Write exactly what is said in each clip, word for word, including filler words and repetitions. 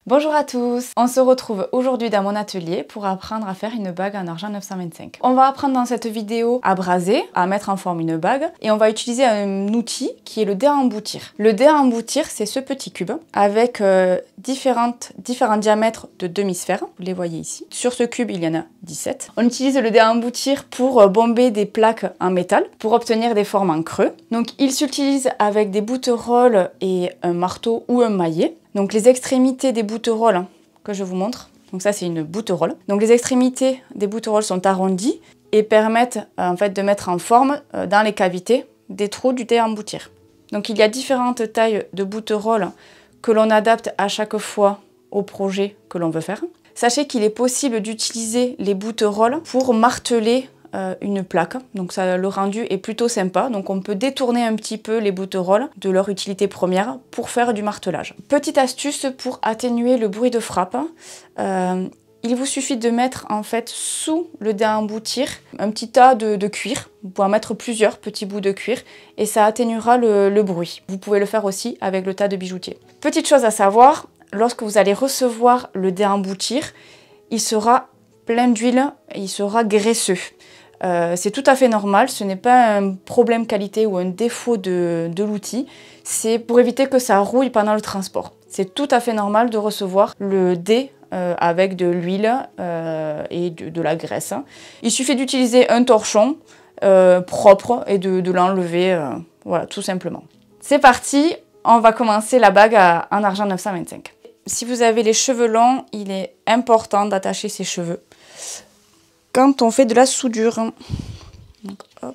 Bonjour à tous, on se retrouve aujourd'hui dans mon atelier pour apprendre à faire une bague en argent neuf cent vingt-cinq. On va apprendre dans cette vidéo à braser, à mettre en forme une bague et on va utiliser un outil qui est le dé à emboutir. Le dé à emboutir, c'est ce petit cube avec euh, différentes, différents diamètres de demi-sphère, vous les voyez ici. Sur ce cube, il y en a dix-sept. On utilise le dé à emboutir pour bomber des plaques en métal pour obtenir des formes en creux. Donc il s'utilise avec des boutterolles et un marteau ou un maillet. Donc les extrémités des boutterolles hein, que je vous montre, donc ça c'est une boutterolle. Donc les extrémités des boutterolles sont arrondies et permettent euh, en fait de mettre en forme euh, dans les cavités des trous du dé à emboutir. Donc il y a différentes tailles de boutterolles que l'on adapte à chaque fois au projet que l'on veut faire. Sachez qu'il est possible d'utiliser les boutterolles pour marteler Euh, une plaque, donc ça, le rendu est plutôt sympa, donc on peut détourner un petit peu les boutterolles de leur utilité première pour faire du martelage. Petite astuce pour atténuer le bruit de frappe, euh, il vous suffit de mettre en fait sous le dé à emboutir un petit tas de, de cuir, vous pouvez en mettre plusieurs petits bouts de cuir et ça atténuera le, le bruit. Vous pouvez le faire aussi avec le tas de bijoutier. Petite chose à savoir, lorsque vous allez recevoir le dé à emboutir, il sera plein d'huile et il sera graisseux. Euh, c'est tout à fait normal, ce n'est pas un problème qualité ou un défaut de, de l'outil, c'est pour éviter que ça rouille pendant le transport. C'est tout à fait normal de recevoir le dé euh, avec de l'huile euh, et de, de la graisse. Il suffit d'utiliser un torchon euh, propre et de, de l'enlever, euh, voilà, tout simplement. C'est parti, on va commencer la bague à, en argent neuf cent vingt-cinq. Si vous avez les cheveux longs, il est important d'attacher ses cheveux quand on fait de la soudure. Donc, hop.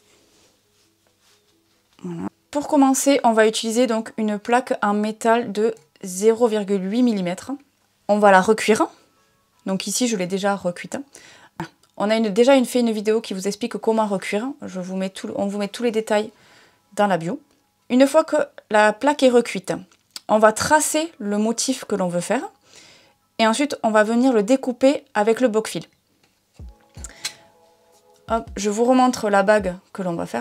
Voilà. Pour commencer, on va utiliser donc une plaque en métal de zéro virgule huit millimètres. On va la recuire. Donc ici, je l'ai déjà recuite. On a une, déjà une, fait une vidéo qui vous explique comment recuire. Je vous mets tout, on vous met tous les détails dans la bio. Une fois que la plaque est recuite, on va tracer le motif que l'on veut faire. Et ensuite, on va venir le découper avec le boc-fil. Hop, je vous remontre la bague que l'on va faire.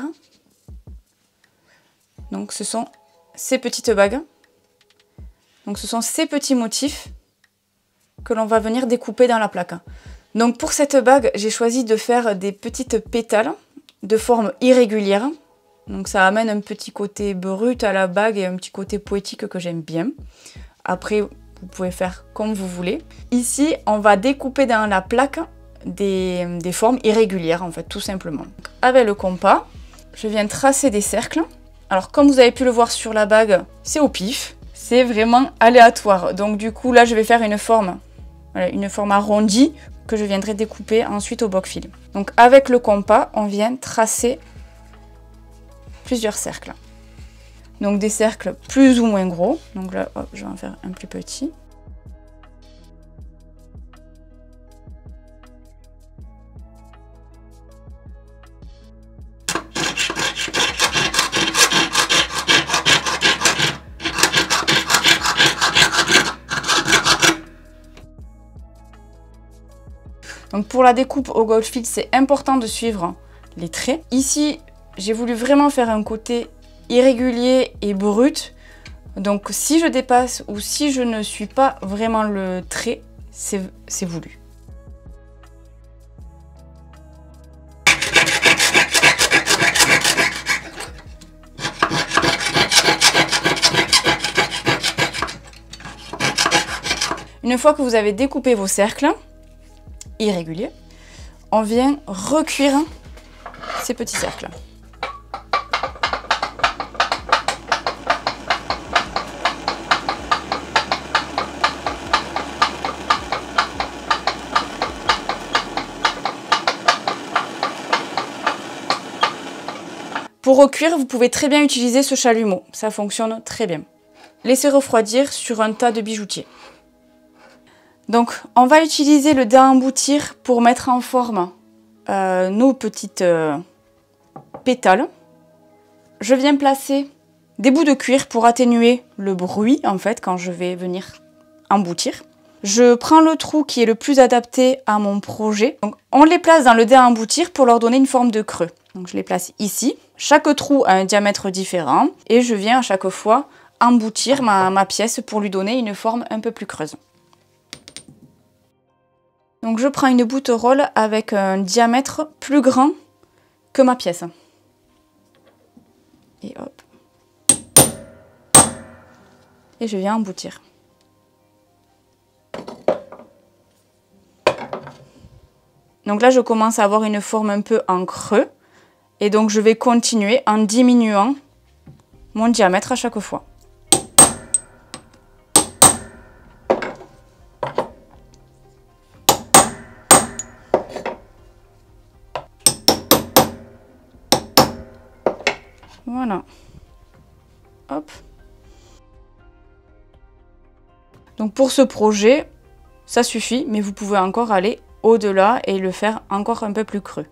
Donc ce sont ces petites bagues. Donc ce sont ces petits motifs que l'on va venir découper dans la plaque. Donc pour cette bague, j'ai choisi de faire des petites pétales de forme irrégulière. Donc ça amène un petit côté brut à la bague et un petit côté poétique que j'aime bien. Après, vous pouvez faire comme vous voulez. Ici, on va découper dans la plaque Des, des formes irrégulières en fait, tout simplement. Donc, avec le compas, je viens tracer des cercles. Alors comme vous avez pu le voir sur la bague, c'est au pif, c'est vraiment aléatoire. Donc du coup là je vais faire une forme, voilà, une forme arrondie que je viendrai découper ensuite au boc-fil. Donc avec le compas, on vient tracer plusieurs cercles. Donc des cercles plus ou moins gros. Donc là, hop, je vais en faire un plus petit. Donc pour la découpe au boc-fil, c'est important de suivre les traits. Ici, j'ai voulu vraiment faire un côté irrégulier et brut. Donc si je dépasse ou si je ne suis pas vraiment le trait, c'est voulu. Une fois que vous avez découpé vos cercles irréguliers, on vient recuire ces petits cercles. Pour recuire, vous pouvez très bien utiliser ce chalumeau, ça fonctionne très bien. Laissez refroidir sur un tas de bijoutier. Donc, on va utiliser le dé à emboutir pour mettre en forme euh, nos petites euh, pétales. Je viens placer des bouts de cuir pour atténuer le bruit, en fait, quand je vais venir emboutir. Je prends le trou qui est le plus adapté à mon projet. Donc, on les place dans le dé à emboutir pour leur donner une forme de creux. Donc, je les place ici. Chaque trou a un diamètre différent et je viens à chaque fois emboutir ma, ma pièce pour lui donner une forme un peu plus creuse. Donc je prends une bouterolle avec un diamètre plus grand que ma pièce. Et hop. Et je viens emboutir. Donc là, je commence à avoir une forme un peu en creux. Et donc, je vais continuer en diminuant mon diamètre à chaque fois. Voilà. Hop. Donc pour ce projet, ça suffit, mais vous pouvez encore aller au-delà et le faire encore un peu plus creux.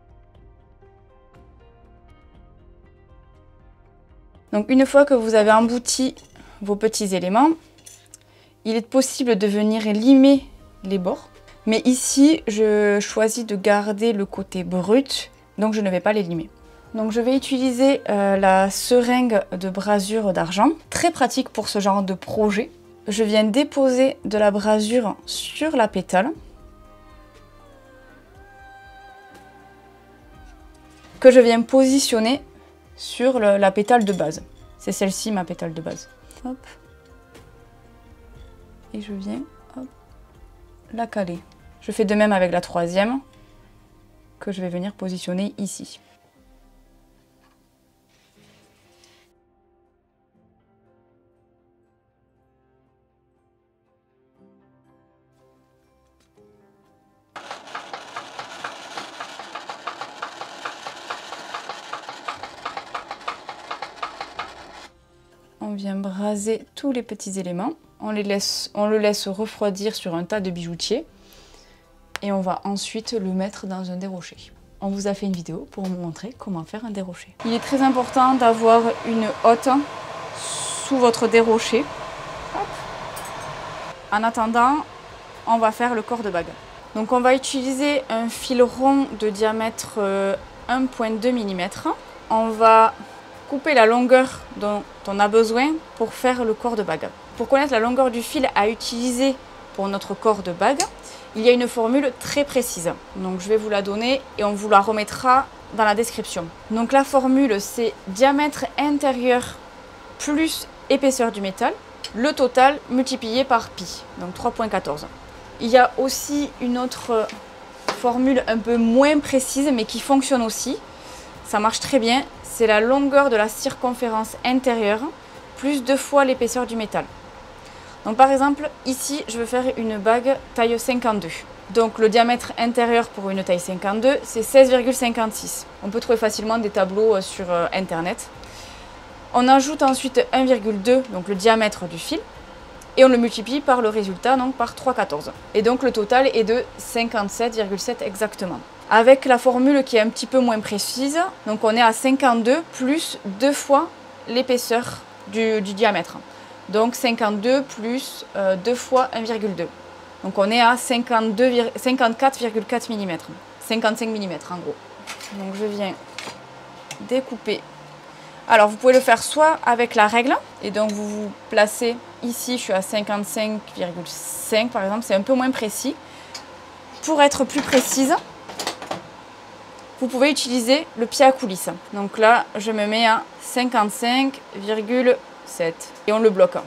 Donc une fois que vous avez embouti vos petits éléments, il est possible de venir limer les bords. Mais ici, je choisis de garder le côté brut, donc je ne vais pas les limer. Donc je vais utiliser euh, la seringue de brasure d'argent, très pratique pour ce genre de projet. Je viens déposer de la brasure sur la pétale, que je viens positionner sur le, la pétale de base. C'est celle-ci ma pétale de base. Hop. Et je viens hop, la caler. Je fais de même avec la troisième, que je vais venir positionner ici. On vient braser tous les petits éléments. On, les laisse, on le laisse refroidir sur un tas de bijoutier. Et on va ensuite le mettre dans un dérocher. On vous a fait une vidéo pour vous montrer comment faire un dérocher. Il est très important d'avoir une hotte sous votre dérocher. Hop. En attendant, on va faire le corps de bague. Donc on va utiliser un fil rond de diamètre un virgule deux millimètres. On va couper la longueur dont on a besoin pour faire le corps de bague. Pour connaître la longueur du fil à utiliser pour notre corps de bague, il y a une formule très précise. Donc je vais vous la donner et on vous la remettra dans la description. Donc la formule, c'est diamètre intérieur plus épaisseur du métal, le total multiplié par pi, donc trois virgule quatorze. Il y a aussi une autre formule un peu moins précise mais qui fonctionne aussi. Ça marche très bien. C'est la longueur de la circonférence intérieure plus deux fois l'épaisseur du métal. Donc par exemple, ici, je veux faire une bague taille cinquante-deux. Donc le diamètre intérieur pour une taille cinquante-deux, c'est seize virgule cinquante-six. On peut trouver facilement des tableaux sur Internet. On ajoute ensuite un virgule deux, donc le diamètre du fil, et on le multiplie par le résultat, donc par trois virgule quatorze. Et donc le total est de cinquante-sept virgule sept exactement. Avec la formule qui est un petit peu moins précise, donc on est à cinquante-deux plus deux fois l'épaisseur du, du diamètre. Donc cinquante-deux plus euh, deux fois un virgule deux. Donc on est à cinquante-quatre virgule quatre millimètres. cinquante-cinq millimètres en gros. Donc je viens découper. Alors vous pouvez le faire soit avec la règle, et donc vous vous placez ici, je suis à cinquante-cinq virgule cinq par exemple, c'est un peu moins précis. Pour être plus précise, vous pouvez utiliser le pied à coulisse. Donc là, je me mets à cinquante-cinq virgule sept et on le bloque.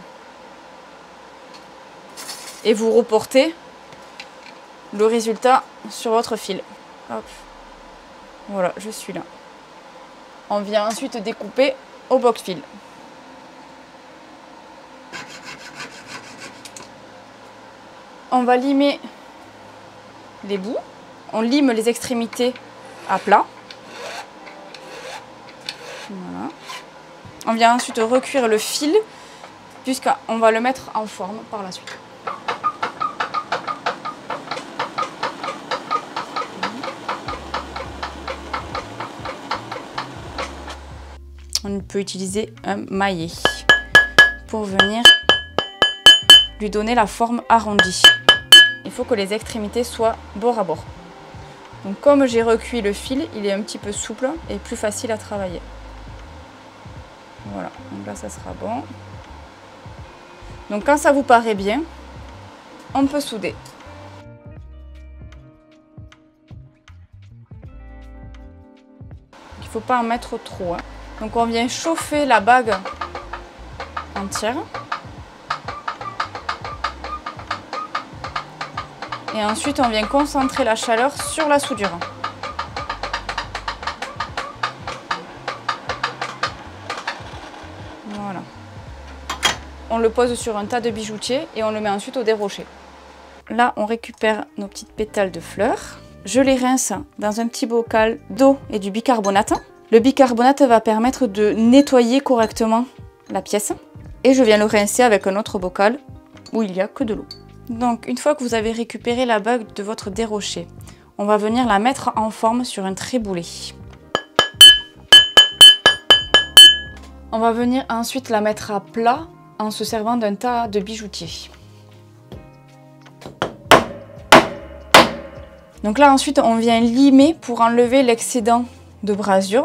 Et vous reportez le résultat sur votre fil. Hop. Voilà, je suis là. On vient ensuite découper au box-fil. On va limer les bouts. On lime les extrémités à plat. Voilà. On vient ensuite recuire le fil puisqu'on va le mettre en forme par la suite. On peut utiliser un maillet pour venir lui donner la forme arrondie. Il faut que les extrémités soient bord à bord. Donc comme j'ai recuit le fil, il est un petit peu souple et plus facile à travailler. Voilà, donc là ça sera bon. Donc quand ça vous paraît bien, on peut souder. Il ne faut pas en mettre trop. Hein. Donc on vient chauffer la bague entière. Et ensuite on vient concentrer la chaleur sur la soudure. Voilà. On le pose sur un tas de bijoutier et on le met ensuite au dérocher. Là, on récupère nos petites pétales de fleurs. Je les rince dans un petit bocal d'eau et du bicarbonate. Le bicarbonate va permettre de nettoyer correctement la pièce. Et je viens le rincer avec un autre bocal où il n'y a que de l'eau. Donc, une fois que vous avez récupéré la bague de votre dérocher, on va venir la mettre en forme sur un tréboulet. On va venir ensuite la mettre à plat en se servant d'un tas de bijoutier. Donc là ensuite on vient limer pour enlever l'excédent de brasure.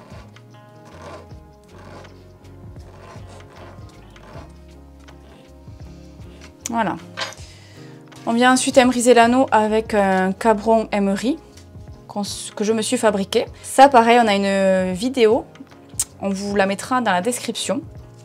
Voilà. On vient ensuite émeriser l'anneau avec un cabron émery que je me suis fabriqué. Ça pareil, on a une vidéo, on vous la mettra dans la description.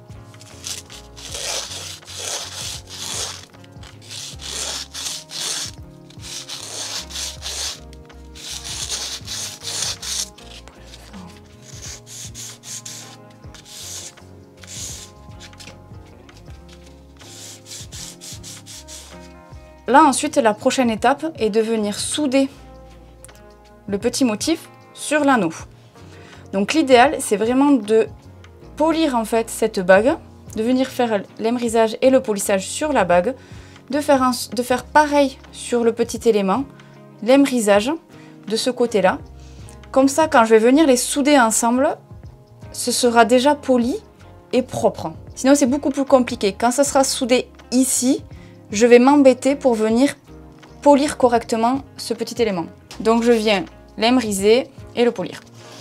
Là ensuite la prochaine étape est de venir souder le petit motif sur l'anneau. Donc l'idéal c'est vraiment de polir en fait cette bague, de venir faire l'émerisage et le polissage sur la bague, de faire, un, de faire pareil sur le petit élément, l'émerisage de ce côté là. Comme ça quand je vais venir les souder ensemble, ce sera déjà poli et propre. Sinon c'est beaucoup plus compliqué. Quand ça sera soudé ici, je vais m'embêter pour venir polir correctement ce petit élément. Donc je viens l'émeriser et le polir.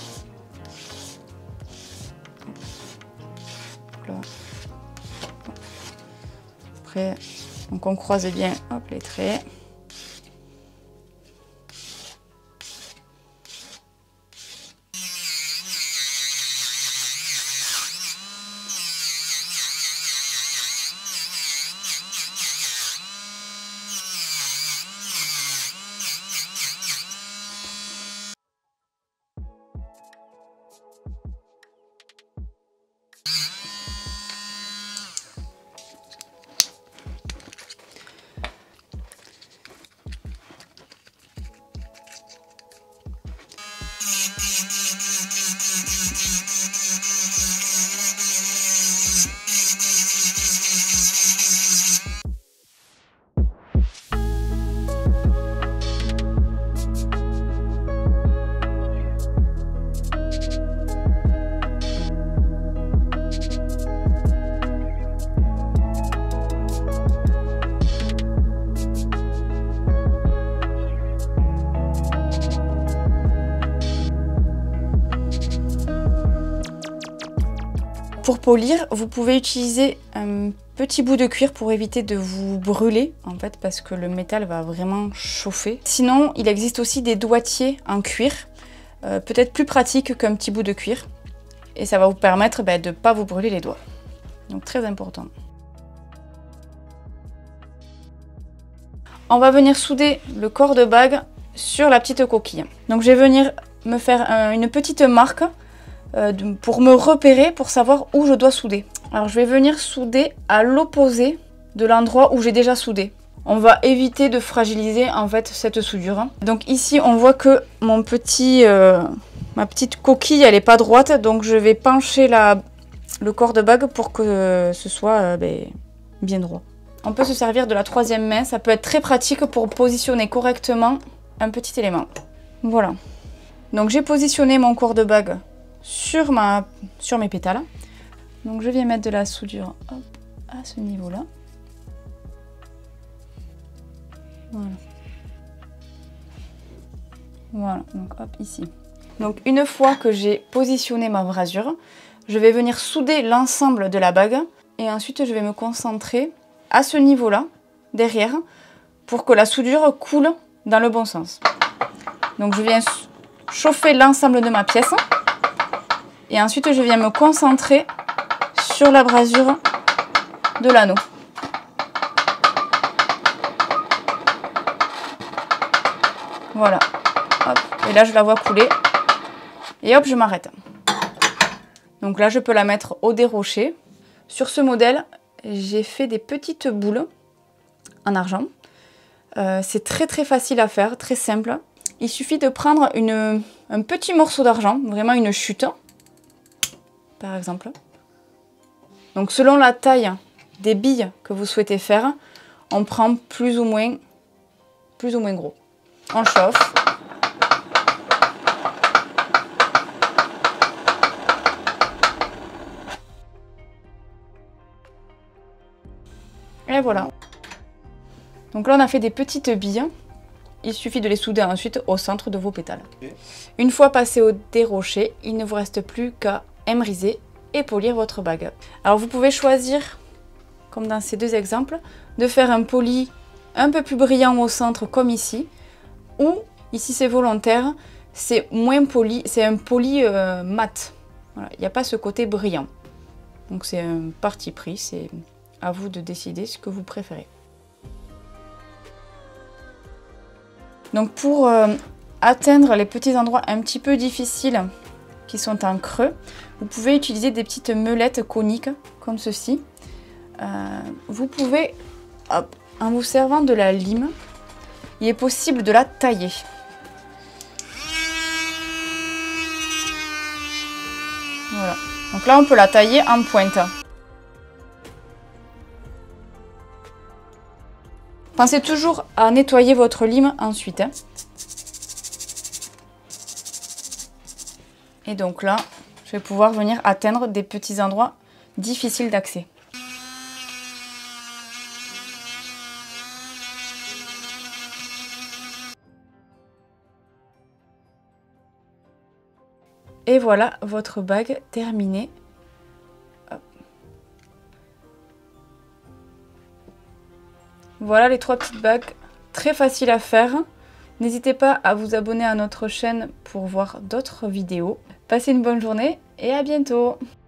Après, donc on croise bien hop, les traits. Pour polir, vous pouvez utiliser un petit bout de cuir pour éviter de vous brûler, en fait, parce que le métal va vraiment chauffer. Sinon, il existe aussi des doigtiers en cuir, euh, peut-être plus pratique qu'un petit bout de cuir. Et ça va vous permettre bah, de ne pas vous brûler les doigts. Donc très important. On va venir souder le corps de bague sur la petite coquille. Donc je vais venir me faire euh, une petite marque Euh, pour me repérer, pour savoir où je dois souder. Alors je vais venir souder à l'opposé de l'endroit où j'ai déjà soudé. On va éviter de fragiliser en fait cette soudure. Donc ici on voit que mon petit, euh, ma petite coquille elle est pas droite, donc je vais pencher la, le corps de bague pour que ce soit euh, ben, bien droit. On peut se servir de la troisième main, ça peut être très pratique pour positionner correctement un petit élément. Voilà. Donc j'ai positionné mon corps de bague Sur, ma, sur mes pétales. Donc je viens mettre de la soudure hop, à ce niveau là. Voilà. Voilà, donc hop ici. Donc une fois que j'ai positionné ma brasure, je vais venir souder l'ensemble de la bague et ensuite je vais me concentrer à ce niveau-là, derrière, pour que la soudure coule dans le bon sens. Donc je viens chauffer l'ensemble de ma pièce et ensuite je viens me concentrer sur l'abrasure de l'anneau. Voilà. Hop. Et là je la vois couler et hop je m'arrête. Donc là je peux la mettre au dérocher. Sur ce modèle j'ai fait des petites boules en argent. Euh, c'est très très facile à faire, très simple. Il suffit de prendre une, un petit morceau d'argent, vraiment une chute, par exemple. Donc selon la taille des billes que vous souhaitez faire, on prend plus ou moins, plus ou moins gros. On chauffe. Et voilà. Donc là on a fait des petites billes. Il suffit de les souder ensuite au centre de vos pétales. Okay. Une fois passé au dérocher, il ne vous reste plus qu'à émeriser et polir votre bague. Alors vous pouvez choisir, comme dans ces deux exemples, de faire un poli un peu plus brillant au centre comme ici, ou ici c'est volontaire, c'est moins poli, c'est un poli euh, mat. Voilà, il n'y a pas ce côté brillant. Donc c'est un parti pris, c'est à vous de décider ce que vous préférez. Donc pour euh, atteindre les petits endroits un petit peu difficiles qui sont en creux, vous pouvez utiliser des petites meulettes coniques comme ceci. Euh, vous pouvez, hop, en vous servant de la lime, il est possible de la tailler. Voilà. Donc là on peut la tailler en pointe. Pensez toujours à nettoyer votre lime ensuite. Hein. Et donc là, je vais pouvoir venir atteindre des petits endroits difficiles d'accès. Et voilà votre bague terminée. Voilà les trois petites bagues, très faciles à faire. N'hésitez pas à vous abonner à notre chaîne pour voir d'autres vidéos. Passez une bonne journée et à bientôt!